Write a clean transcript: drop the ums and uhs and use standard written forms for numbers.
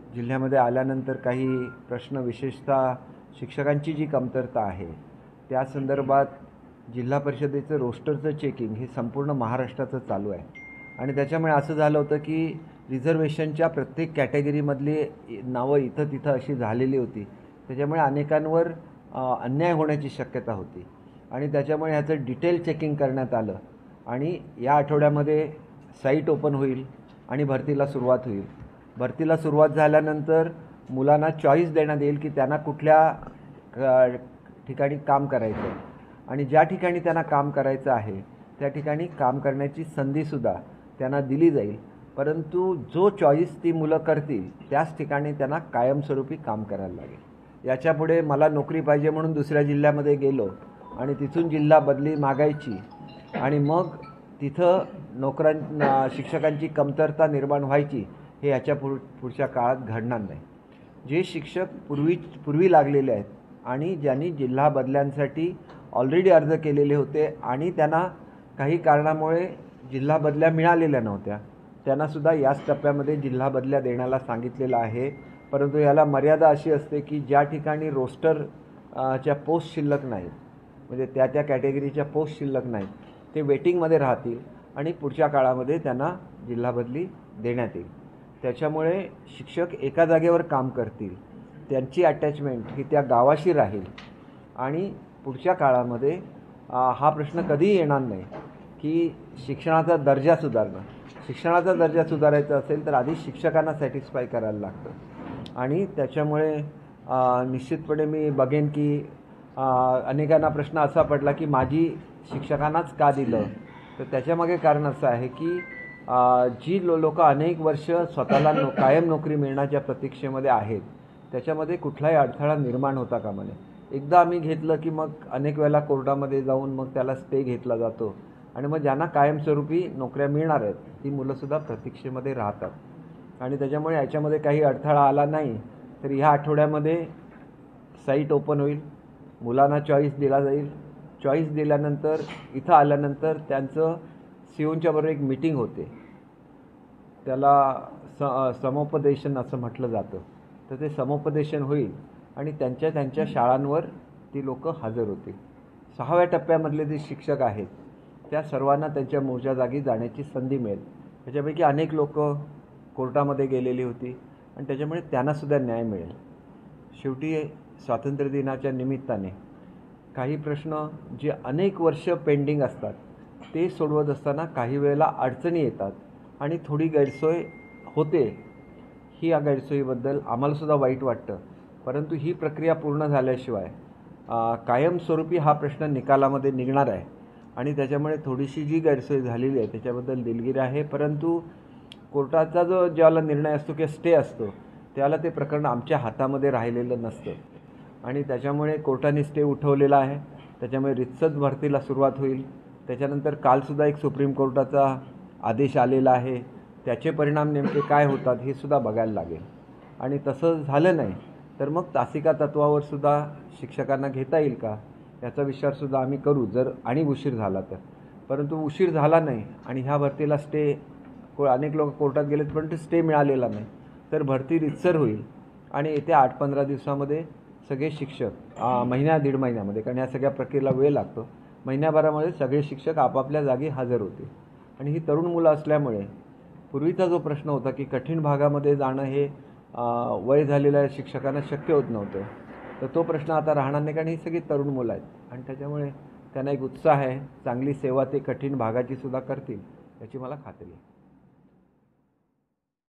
जिल्ह्यामध्ये आल्यानंतर काही प्रश्न विशेषतः शिक्षकांची जी कमतरता आहे त्या संदर्भात जिल्हा परिषदेचं रोस्टरचं चेकिंग हे संपूर्ण महाराष्ट्राचं चालू आहे आणि त्याच्यामुळे असं झालं होतं की रिझर्वेशनच्या प्रत्येक कॅटेगरीमधली नावं इथं तिथं अशी झालेली होती. त्याच्यामुळे अनेकांवर अन्याय होण्याची शक्यता होती आणि त्याच्यामुळे ह्याचं डिटेल चेकिंग करण्यात आलं आणि या आठवड्यामध्ये साईट ओपन होईल आणि भरतीला सुरुवात होईल. भरतीला सुरुवात झाल्यानंतर मुलांना चॉईस देण्यात येईल की त्यांना कुठल्या ठिकाणी काम करायचं आहे आणि ज्या ठिकाणी त्यांना काम करायचं आहे त्या ठिकाणी काम करण्याची संधीसुद्धा त्यांना दिली जाईल. परंतु जो चॉईस ती मुलं करतील त्याच ठिकाणी त्यांना कायमस्वरूपी काम करायला लागेल. याच्यापुढे मला नोकरी पाहिजे म्हणून दुसऱ्या जिल्ह्यामध्ये गेलो आणि तिथून जिल्हा बदली मागायची आणि मग तिथं शिक्षकांची कमतरता निर्माण व्हायची हे याच्या पुढच्या काळात घडणार नाही. जे शिक्षक पूर्वी लागलेले आहेत आणि ज्यांनी जिल्हा बदल्यांसाठी ऑलरेडी अर्ज केलेले होते आणि त्यांना काही कारणामुळे जिल्हा बदल्या मिळालेल्या नव्हत्या त्यांनासुद्धा याच टप्प्यामध्ये जिल्हा बदल्या देण्याला सांगितलेलं आहे. परंतु याला मर्यादा अशी असते की ज्या ठिकाणी रोस्टरच्या पोस्ट शिल्लक नाहीत म्हणजे त्या कॅटेगरीच्या पोस्ट शिल्लक नाहीत ते वेटिंगमध्ये राहतील आणि पुढच्या काळामध्ये त्यांना जिल्हा बदली देण्यात येईल. त्याच्यामुळे शिक्षक एका जागेवर काम करतील त्यांची अटॅचमेंट ही त्या गावाशी राहील आणि पुढच्या काळामध्ये हा प्रश्न कधीही येणार नाही की शिक्षणाचा दर्जा सुधारणं. शिक्षणाचा दर्जा सुधारायचा असेल तर आधी शिक्षकांना सॅटिस्फाय करायला लागतं आणि त्याच्यामुळे निश्चितपणे मी बघेन की अनेकांना प्रश्न असा पडला की माझी शिक्षकांनाच का दिलं. तर त्याच्यामागे कारण असं आहे की जी लोक अनेक वर्ष स्वतःला कायम नोकरी मिळण्याच्या प्रतीक्षेमध्ये आहेत त्याच्यामध्ये कुठलाही अडथळा निर्माण होता कामा नये. एकदा आम्ही घेतलं की मग अनेक वेळेला कोर्टामध्ये जाऊन मग त्याला स्टे घेतला जातो आणि मग ज्यांना कायमस्वरूपी नोकऱ्या मिळणार आहेत ती मुलंसुद्धा प्रतीक्षेमध्ये राहतात आणि त्याच्यामुळे याच्यामध्ये काही अडथळा आला नाही तर ह्या आठवड्यामध्ये साईट ओपन होईल. मुलांना चॉईस दिला जाईल. चॉईस दिल्यानंतर इथं आल्यानंतर त्यांचं सीओच्या बरोबर एक मीटिंग होते त्याला समुपदेशन असं म्हटलं जातं. तर ते समुपदेशन होईल आणि त्यांच्या शाळांवर ती लोक हजर होतील. 6व्या टप्प्यामधले जे शिक्षक आहेत त्या सर्वांना त्यांच्या मूळच्या जागी जाण्याची संधी मिळेल. त्याच्यापैकी अनेक लोक कोर्टामध्ये गेलेली होती आणि त्याच्यामुळे त्यांनासुद्धा न्याय मिळेल. शेवटी स्वातंत्र्य दिनाच्या निमित्ताने काही प्रश्न जे अनेक वर्ष पेंडिंग असतात ते सोडवत असताना काही वेळेला अडचणी येतात आणि थोडी गैरसोय होते. ही या गैरसोयीबद्दल आम्हालासुद्धा वाईट वाटतं. परंतु ही प्रक्रिया पूर्ण झाल्याशिवाय कायमस्वरूपी हा प्रश्न निकालामध्ये निघणार आहे आणि त्याच्यामुळे थोडीशी जी गैरसोय झालेली आहे त्याच्याबद्दल दिलगिरी आहे. परंतु कोर्टाचा जो ज्याला निर्णय असतो किंवा स्टे असतो त्याला ते प्रकरण आमच्या हातामध्ये राहिलेलं नसतं आणि त्याच्यामुळे कोर्टाने स्टे उठवलेला आहे. त्याच्यामुळे रितसर भरतीला सुरुवात होईल. त्याच्यानंतर कालसुद्धा एक सुप्रीम कोर्टाचा आदेश आलेला आहे. त्याचे परिणाम नेमके काय होतात हे सुद्धा बघायला लागेल आणि तसं झालं नाही तर मग तासिका तत्वावर सुद्धा शिक्षकांना घेता येईल का याचा विचारसुद्धा आम्ही करू जर आणि उशीर झाला तर. परंतु उशीर झाला नाही आणि ह्या भरतीला स्टे अनेक लोक कोर्टात गेलेत पण स्टे मिळालेला नाही तर भरती रितसर होईल आणि येत्या 8-15 दिवसामध्ये सगळे शिक्षक दीड महिन्यामध्ये कारण या सगळ्या प्रक्रियेला वेळ लागतो महिन्याभरामध्ये सगळे शिक्षक आपापल्या जागी हजर होतील. आणि ही तरुण मुलं असल्यामुळे पूर्वीचा जो प्रश्न होता की कठीण भागामध्ये जाणं हे वय झालेल्या शिक्षकांना शक्य होत नव्हतं तर तो प्रश्न आता राहणार नाही कारण ही सगळी तरुण मुलं आहेत आणि त्याच्यामुळे त्यांना एक उत्साह आहे. चांगली सेवा ते कठीण भागाची सुद्धा करतील याची मला खात्री आहे.